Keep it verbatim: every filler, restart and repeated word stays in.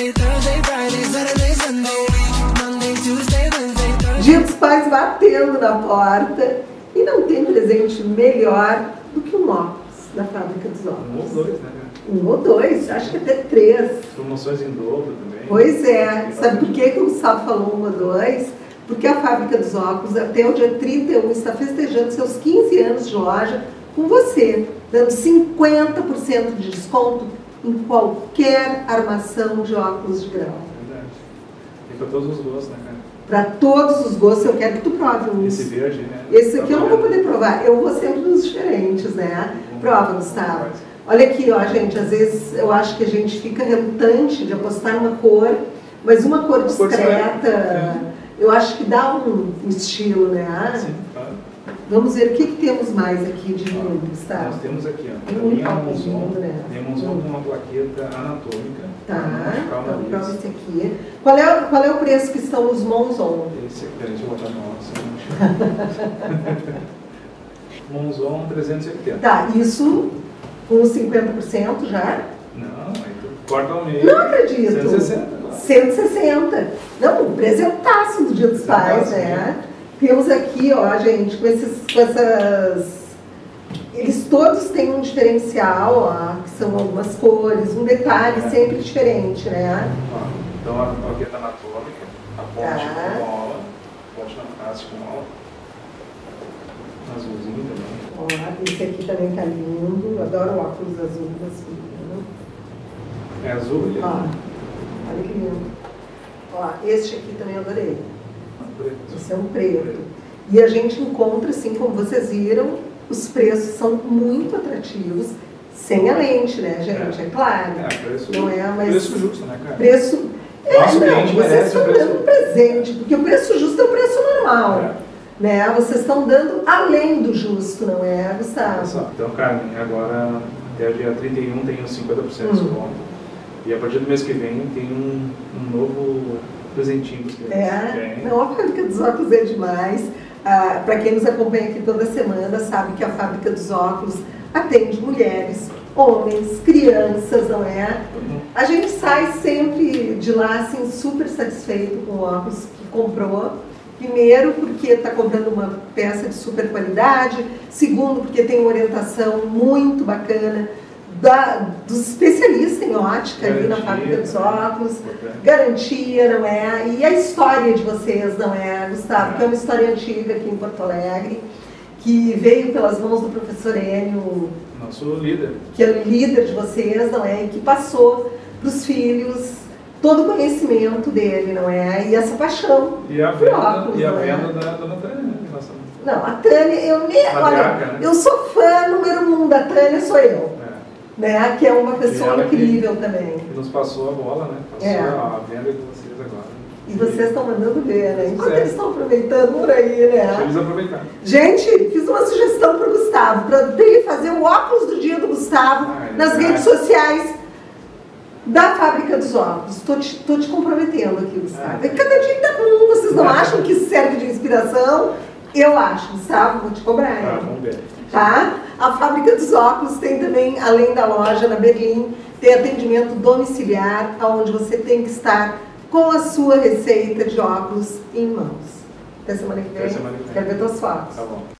Dia dos Pais batendo na porta e não tem presente melhor do que um óculos da Fábrica dos Óculos. Um ou dois, né? Um ou dois, acho que até três. Promoções em dobro também. Pois é. Sabe por que, que o Gustavo falou um ou dois? Porque a Fábrica dos Óculos, até o dia trinta e um, está festejando seus quinze anos de loja com você, dando cinquenta por cento de desconto em qualquer armação de óculos de grau. Verdade. E para todos os gostos, né, cara? Para todos os gostos, eu quero que tu prove um. Esse verde, né? Esse aqui eu não vou poder provar, eu vou sempre nos diferentes, né? Prova, Gustavo. Olha aqui, ó, gente, às vezes eu acho que a gente fica relutante de apostar numa cor, mas uma cor discreta, eu acho que dá um estilo, né? Sim, claro. Vamos ver o que, que temos mais aqui de lindo, Gustavo. Nós temos aqui, ó, Tem um tem a Monzon, né? tem a Monzon com uma plaqueta anatômica. Tá, então prova esse aqui. Qual é, qual é o preço que estão os Monzon? Esse aqui, deixa eu botar no nosso. Monzon trezentos e oitenta. Tá, isso com cinquenta por cento já? Não, aí tu corta ao meio. Não acredito. cento e sessenta. cento e sessenta. Não, um presentaço do Dia dos Pais, né? Temos aqui, ó, gente, com, esses, com essas... Eles todos têm um diferencial, ó, que são algumas cores, um detalhe é. sempre diferente, né? Ó, então a plaqueta anatômica, a ponte tá. com mola, ponte na face com mola, azulzinho também. Ó, esse aqui também tá lindo, eu adoro o óculos azul masculino. É azul e ó, olha que lindo. Ó, este aqui também eu adorei. Preto. Esse é um preto. E a gente encontra, assim, como vocês viram, os preços são muito atrativos, sem a lente, né, gente? É, é claro. É, preço, não é, mas preço justo, né, cara? Preço... É, Nosso não, vocês estão preço... dando um presente, porque o preço justo é o preço normal. É. Né? Vocês estão dando além do justo, não é, Gustavo? Só. Então, Carmen, agora até o dia trinta e um tem os cinquenta por cento de desconto. Hum. E a partir do mês que vem tem um, um novo presentinho dos clientes. É, não, a Fábrica dos Óculos é demais. Ah, para quem nos acompanha aqui toda semana, sabe que a Fábrica dos Óculos atende mulheres, homens, crianças, não é? Uhum. A gente sai sempre de lá assim, super satisfeito com o óculos que comprou. Primeiro, porque está comprando uma peça de super qualidade. Segundo, porque tem uma orientação muito bacana da, dos especialistas em ótica garantia, ali na Fábrica dos Óculos. É. Garantia, não é? E a história de vocês, não é, Gustavo? É. Que é uma história antiga aqui em Porto Alegre, que veio pelas mãos do professor Enio. Nosso líder. Que é o líder de vocês, não é? E que passou para os filhos todo o conhecimento dele, não é? E essa paixão e a venda, óculos, e a venda é? da dona Tânia, né? Nossa. Não, a Tânia, eu nem... Olha, né? Eu sou fã número um da Tânia, sou eu. É. Né? Que é uma pessoa incrível que, também. Que nos passou a bola, né? Passou é. a venda de vocês agora. E vocês estão mandando ver, né? Enquanto eles estão aproveitando por aí, né? Deixa eles aproveitarem. Gente, fiz uma sugestão para o Gustavo, para ele fazer o óculos do dia do Gustavo ah, é nas redes sociais da Fábrica dos Óculos. Estou te, tô te comprometendo aqui, Gustavo. Ah, cada dia está com um. Vocês não ah, acham que isso serve de inspiração? Eu acho, Gustavo. Vou te cobrar. Ah, vamos ver. Tá? A Fábrica dos Óculos tem também, além da loja na Berlim, tem atendimento domiciliar, onde você tem que estar com a sua receita de óculos em mãos. Até semana que vem. Até semana que vem. Quero ver tuas fotos. Tá bom.